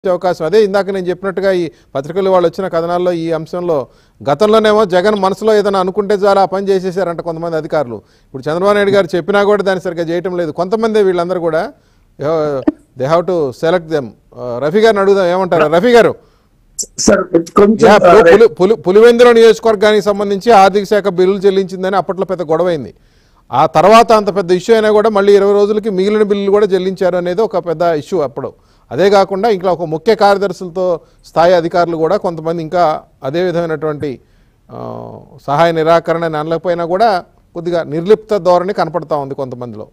అవకాశం అదే ఇందాక నేను చెప్పినట్టుగా ఈ పత్రికలు వాళ్ళు వచ్చిన కథనాల్లో ఈ అంశంలో గతంలోనేమో జగన్ మనసులో ఏదైనా అనుకుంటే చాలా పని చేసేసారంట కొంతమంది అధికారులు. ఇప్పుడు చంద్రబాబు నాయుడు గారు చెప్పినా కూడా దాన్ని సరిగ్గా చేయటం లేదు. కొంతమంది వీళ్ళందరూ కూడా they have to select them. Rafi గారిని అడుగుదాం, ఏమంటారు రఫీ గారు? పులివెందుల నియోజకవర్గానికి సంబంధించి ఆర్థిక శాఖ బిల్లులు చెల్లించిందని అప్పట్లో పెద్ద గొడవైంది. ఆ తర్వాత అంత పెద్ద ఇష్యూ అయినా కూడా మళ్ళీ 20 రోజులకి మిగిలిన బిల్లులు కూడా చెల్లించారు అనేది ఒక పెద్ద ఇష్యూ అప్పుడు. అదే కాకుండా ఇంకా ఒక ముఖ్య కార్యదర్శులతో స్థాయి అధికారులు కూడా కొంతమంది ఇంకా అదే విధమైనటువంటి సహాయ నిరాకరణ అనలేకపోయినా కూడా కొద్దిగా నిర్లిప్త ధోరణి కనపడతా ఉంది కొంతమందిలో.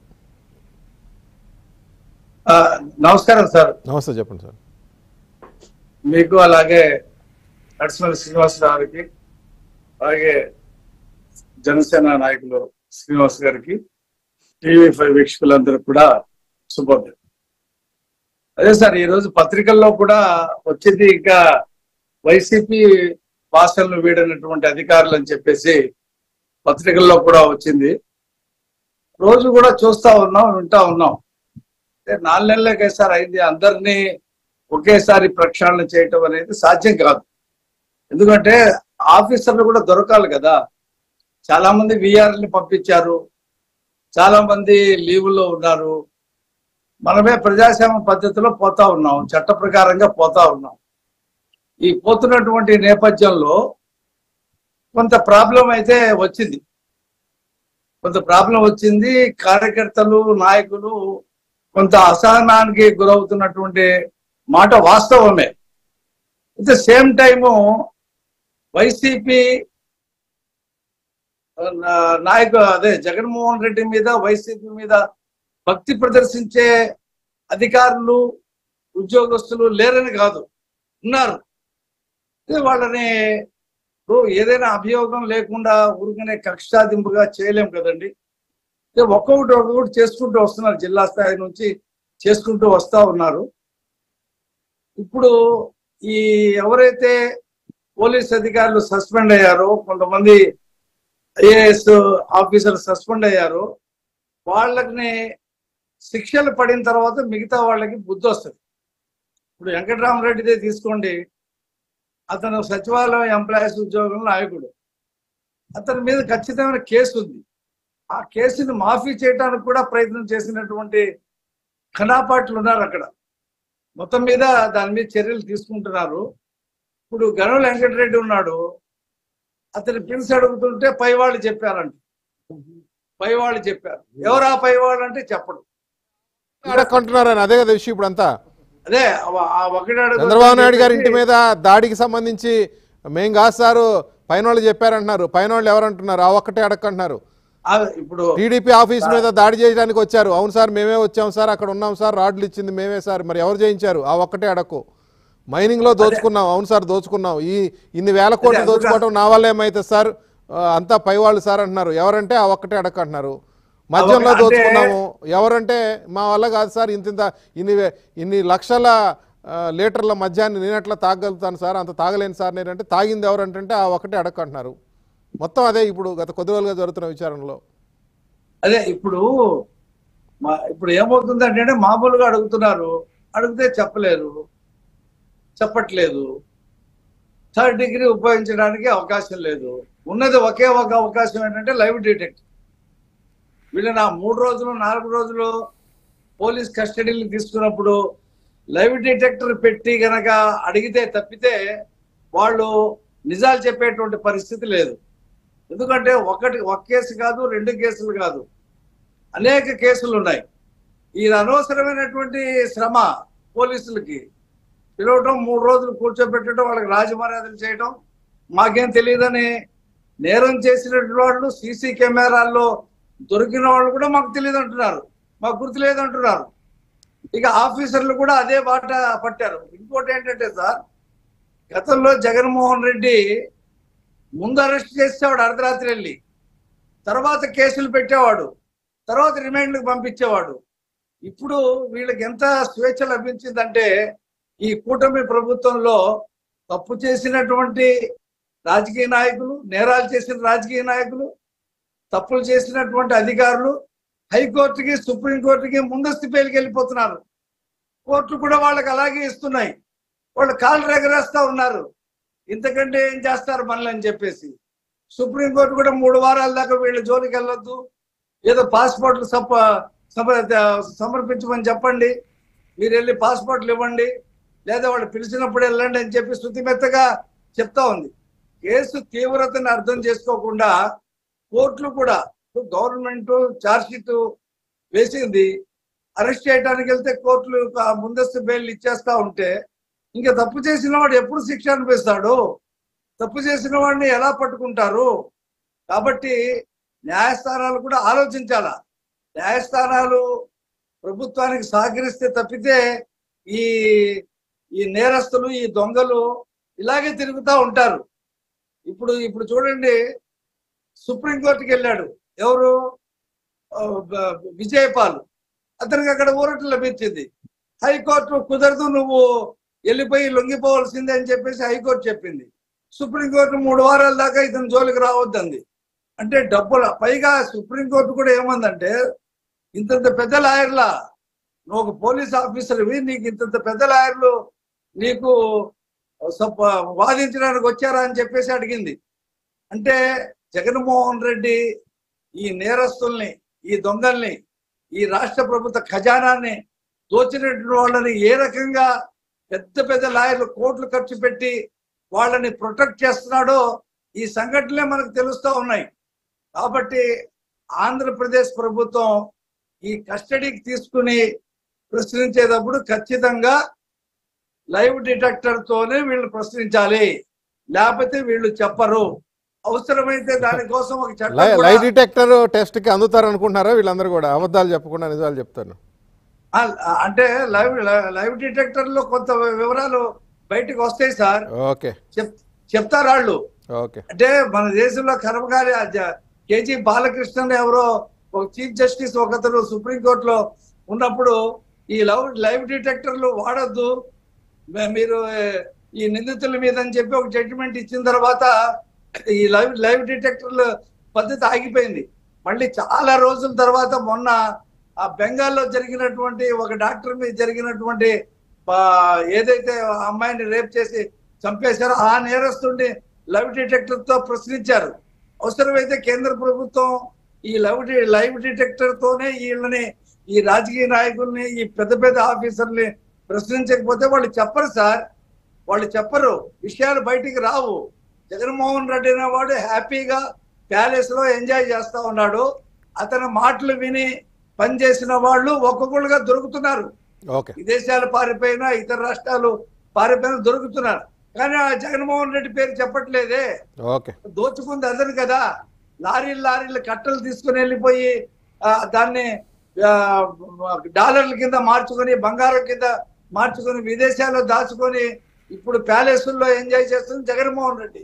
నమస్కారం సార్. నమస్తే, చెప్పండి సార్. మీకు అలాగే నరసింహ శ్రీనివాసరావు గారికి, అలాగే జనసేన నాయకులు శ్రీనివాస్ గారికి, TV5 వీక్షకులందరూ కూడా శుభోదయం. అదే సార్, ఈ రోజు పత్రికల్లో కూడా వచ్చింది, ఇంకా వైసీపీ భాషలను వీడనటువంటి అధికారులు అని చెప్పేసి పత్రికల్లో కూడా వచ్చింది. రోజు కూడా చూస్తా ఉన్నాం, వింటా ఉన్నాం. 4 నెలలకే సార్ అయింది. అందరినీ ఒకేసారి ప్రక్షాళన చేయటం అనేది సాధ్యం కాదు. ఎందుకంటే ఆఫీసర్లు కూడా దొరకాలి కదా. చాలా మంది VRని పంపించారు, చాలా మంది లీవుల్లో ఉన్నారు. మనమే ప్రజాస్వామ్య పద్ధతిలో పోతా ఉన్నాం, చట్ట ప్రకారంగా పోతా ఉన్నాం. ఈ పోతున్నటువంటి నేపథ్యంలో కొంత ప్రాబ్లం అయితే వచ్చింది, కార్యకర్తలు, నాయకులు కొంత అసహనానికి గురవుతున్నటువంటి మాట వాస్తవమే. At the same time YCP అదే జగన్మోహన్ రెడ్డి మీద, వైసీపీ మీద భక్తి ప్రదర్శించే అధికారులు, ఉద్యోగస్తులు లేరని కాదు, ఉన్నారు. వాళ్ళని ఏదైనా అభియోగం లేకుండా ఊరికనే కక్షాదింపుగా చేయలేం కదండి. ఒక్కొక్కటి చేసుకుంటూ వస్తున్నారు, జిల్లా స్థాయి నుంచి చేసుకుంటూ వస్తా ఉన్నారు. ఇప్పుడు ఈ ఎవరైతే పోలీస్ అధికారులు సస్పెండ్ అయ్యారో, కొంతమంది IAS ఆఫీసర్లు సస్పెండ్ అయ్యారో, వాళ్ళని శిక్షలు పడిన తర్వాత మిగతా వాళ్ళకి బుద్ధి వస్తుంది. ఇప్పుడు వెంకటరామరెడ్డిదే తీసుకోండి, అతను సచివాలయం ఎంప్లాయీస్ ఉద్యోగంలో నాయకుడు. అతని మీద ఖచ్చితమైన కేసు ఉంది. ఆ కేసుని మాఫీ చేయడానికి కూడా ప్రయత్నం చేసినటువంటి ఖనాపాట్లు ఉన్నారు అక్కడ. మొత్తం మీద దాని మీద చర్యలు తీసుకుంటున్నారు. ఇప్పుడు గనుల వెంకటరెడ్డి ఉన్నాడు, అతని పిలిచి అడుగుతుంటే పైవాళ్ళు చెప్పారంట. ఎవరు ఆ పైవాళ్ళు అంటే చెప్పడు. అడగంటున్నారని అదే కదా విషయం. ఇప్పుడు అంతా అదే చంద్రబాబు నాయుడు గారి ఇంటి మీద దాడికి సంబంధించి మేం కాదు సారు, పైన వాళ్ళు చెప్పారంటున్నారు. పైన వాళ్ళు ఎవరంటున్నారు? ఆ ఒక్కటే అడగంటున్నారు. ఇప్పుడు TDP ఆఫీస్ మీద దాడి చేయడానికి వచ్చారు. అవును సార్, మేమే వచ్చాం సార్, అక్కడ ఉన్నాం సార్, రాడ్లు ఇచ్చింది మేమే సార్. మరి ఎవరు చేయించారు? ఆ ఒక్కటే అడక్కు. మైనింగ్ లో దోచుకున్నాం, అవును సార్ దోచుకున్నాం. ఇన్ని వేల కోట్లు దోచుకోవడం నా వల్ల ఏమైతే సార్, అంతా పైవాళ్ళు సార్ అంటున్నారు. ఎవరంటే ఆ ఒక్కటే అడగంటున్నారు. మద్యంలో దోచుకున్నాము ఎవరంటే మా వల్ల కాదు సార్, ఇన్ని లక్షల లీటర్ల మద్యాన్ని నేనట్లా తాగలుగుతాను సార్, అంత తాగలేను సార్ నేనంటే. తాగింది ఎవరంటే ఆ ఒకటే అడగంటున్నారు. మొత్తం అదే ఇప్పుడు గత కొద్ది రోజులుగా జరుగుతున్న విచారణలో. అదే ఇప్పుడు ఏమవుతుందంటే మామూలుగా అడుగుతున్నారు, అడిగితే చెప్పట్లేదు. 3rd డిగ్రీ ఉపయోగించడానికి అవకాశం లేదు. ఉన్నది ఒకే ఒక అవకాశం ఏంటంటే లైవ్ డిటెక్ట్. వీళ్ళని 3 రోజులు 4 రోజులు పోలీస్ కస్టడీలు తీసుకున్నప్పుడు లైవ్ డిటెక్టర్ పెట్టి గనక అడిగితే తప్పితే వాళ్ళు నిజాలు చెప్పేటువంటి పరిస్థితి లేదు. ఎందుకంటే ఒక కేసు కాదు, 2 కేసులు కాదు, అనేక కేసులు ఉన్నాయి. ఇది అనవసరమైనటువంటి శ్రమ పోలీసులకి. పిలవటం, 3 రోజులు కూర్చోబెట్టడం, వాళ్ళకి రాజమర్యాదలు చేయటం, మాకేం తెలియదని నేరం చేసినటువంటి వాళ్ళు సీసీ కెమెరాల్లో దొరికిన వాళ్ళు కూడా మాకు తెలియదు అంటున్నారు, మాకు గుర్తు లేదంటున్నారు. ఇక ఆఫీసర్లు కూడా అదే బాట పట్టారు. ఇంకోటి ఏంటంటే సార్, గతంలో జగన్మోహన్ రెడ్డి ముందు అరెస్ట్ చేసేవాడు, అర్ధరాత్రి వెళ్ళి, తర్వాత కేసులు పెట్టేవాడు, తర్వాత రిమాండ్లకు పంపించేవాడు. ఇప్పుడు వీళ్ళకి ఎంత స్వేచ్ఛ లభించిందంటే, ఈ కూటమి ప్రభుత్వంలో తప్పు చేసినటువంటి రాజకీయ నాయకులు, నేరాలు చేసిన రాజకీయ నాయకులు, తప్పులు చేసినటువంటి అధికారులు హైకోర్టుకి, సుప్రీంకోర్టుకి ముందస్తు బెయిల్కి వెళ్ళిపోతున్నారు. కోర్టులు కూడా వాళ్ళకి అలాగే ఇస్తున్నాయి. వాళ్ళు కాళ్ళు ఎగరేస్తా ఉన్నారు. ఇంతకంటే ఏం చేస్తారు మనల్ని అని చెప్పేసి సుప్రీంకోర్టు కూడా 3 వారాల దాకా వీళ్ళ జోలికి వెళ్ళొద్దు, ఏదో పాస్పోర్ట్లు సమర్పించమని చెప్పండి, మీరు వెళ్ళి పాస్పోర్ట్లు ఇవ్వండి, లేదా వాళ్ళు పిలిచినప్పుడు వెళ్ళండి అని చెప్పి శృతిమెత్తగా చెప్తా ఉంది. కేసు తీవ్రతను అర్థం చేసుకోకుండా కోర్టులు కూడా గవర్నమెంట్ ఛార్జ్షీట్ వేసింది, అరెస్ట్ చేయడానికి వెళ్తే కోర్టులు ముందస్తు బెయిల్ ఇచ్చేస్తా ఉంటే ఇంకా తప్పు చేసిన వాడు ఎప్పుడు శిక్ష అనిపిస్తాడు? తప్పు చేసిన వాడిని ఎలా పట్టుకుంటారు? కాబట్టి న్యాయస్థానాలు కూడా ఆలోచించాలా. న్యాయస్థానాలు ప్రభుత్వానికి సహకరిస్తే తప్పితే ఈ ఈ నేరస్తులు, ఈ దొంగలు ఇలాగే తిరుగుతూ ఉంటారు. ఇప్పుడు చూడండి, సుప్రీంకోర్టుకి వెళ్ళాడు ఎవరు, విజయపాల్, అతనికి అక్కడ ఊరట లభించింది. హైకోర్టు కుదరదు, నువ్వు వెళ్ళిపోయి లొంగిపోవాల్సిందే అని చెప్పేసి హైకోర్టు చెప్పింది. సుప్రీంకోర్టు 3 వారాల దాకా ఇతని జోలికి రావద్దంది. అంటే డబ్బుల పైగా సుప్రీంకోర్టు కూడా ఏమందంటే, ఇంతంత పెద్ద లాయర్లా, నువ్వు ఒక పోలీస్ ఆఫీసర్వి, నీకు ఇంతంత పెద్ద లాయర్లు నీకు వాదించడానికి వచ్చారా అని చెప్పేసి అడిగింది. అంటే జగన్మోహన్ రెడ్డి ఈ నేరస్తుల్ని, ఈ దొంగల్ని, ఈ రాష్ట్ర ప్రభుత్వ ఖజానాన్ని దోచినటువంటి వాళ్ళని ఏ రకంగా పెద్ద పెద్ద లాయర్లు కోట్లు ఖర్చు పెట్టి వాళ్ళని ప్రొటెక్ట్ చేస్తున్నాడో ఈ సంఘటనలే మనకు తెలుస్తూ ఉన్నాయి. కాబట్టి ఆంధ్రప్రదేశ్ ప్రభుత్వం ఈ కస్టడీకి తీసుకుని ప్రశ్నించేటప్పుడు ఖచ్చితంగా లైవ్ డిటెక్టర్ తోనే వీళ్ళు ప్రశ్నించాలి, లేకపోతే వీళ్ళు చెప్పరు. అవసరమైతే దానికోసం ఒక చట్టం, లైవ్ డిటెక్టర్ టెస్ట్ కి అందుతారు అనుకుంటున్నారా వీళ్ళందరూ కూడా? అబద్ధాలు చెప్పకుండా నిజాలు చెప్తాను అంటే లైవ్ డిటెక్టర్ లో కొంత వివరాలు బయటకు వస్తాయి సార్. ఓకే, చెప్తారు వాళ్ళు. ఓకే, అంటే మన దేశంలో కర్మకారి కేజీ బాలకృష్ణన్ ఎవరో ఒక చీఫ్ జస్టిస్ ఒకతను సుప్రీంకోర్టులో ఉన్నప్పుడు ఈ లైవ్ డిటెక్టర్లు వాడద్దు మీరు ఈ నిందితుల మీద అని చెప్పి ఒక జడ్జిమెంట్ ఇచ్చిన తర్వాత ఈ లైవ్ డిటెక్టర్ల పద్ధతి ఆగిపోయింది. మళ్ళీ చాలా రోజుల తర్వాత మొన్న ఆ బెంగాల్లో జరిగినటువంటి ఒక డాక్టర్ మీద జరిగినటువంటి ఏదైతే అమ్మాయిని రేప్ చేసి చంపేశారో ఆ నేరస్తుడిని లైవ్ డిటెక్టర్ తో ప్రశ్నించారు. అవసరమైతే కేంద్ర ప్రభుత్వం ఈ లైవ్ డిటెక్టర్ తోనే వీళ్ళని, ఈ రాజకీయ నాయకుల్ని, ఈ పెద్ద పెద్ద ఆఫీసర్ని ప్రశ్నించకపోతే వాళ్ళు చెప్పరు సార్, వాళ్ళు చెప్పరు, విషయాలు బయటికి రావు. జగన్మోహన్ రెడ్డి అనేవాడు హ్యాపీగా ప్యాలెస్ లో ఎంజాయ్ చేస్తా ఉన్నాడు. అతని మాటలు విని పనిచేసిన వాళ్ళు ఒక్కొక్కరుగా దొరుకుతున్నారు. విదేశాలు పారిపోయినా, ఇతర రాష్ట్రాలు పారిపోయినా దొరుకుతున్నారు. కానీ ఆ జగన్మోహన్ రెడ్డి పేరు చెప్పట్లేదే. దోచుకుంది అతను కదా. లారీలు కట్టలు తీసుకుని వెళ్ళిపోయి దాన్ని డాలర్ల కింద మార్చుకొని, బంగారం కింద మార్చుకొని, విదేశాల్లో దాచుకొని ఇప్పుడు ప్యాలెస్ల్లో ఎంజాయ్ చేస్తుంది జగన్మోహన్ రెడ్డి.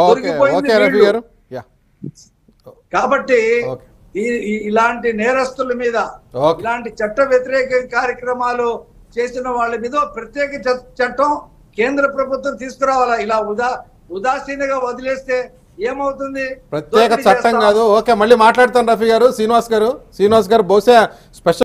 కాబట్టి ఇలాంటి నేరస్తుల మీద, ఇలాంటి చట్ట వ్యతిరేక కార్యక్రమాలు చేసిన వాళ్ళ మీద ప్రత్యేక చట్టం కేంద్ర ప్రభుత్వం తీసుకురావాలా. ఇలా ఉదాసీనంగా వదిలేస్తే ఏమవుతుంది? ప్రత్యేక చట్టం కాదు. ఓకే, మళ్ళీ మాట్లాడతాను రఫీ గారు. శ్రీనివాస్ గారు బహుశా స్పెషల్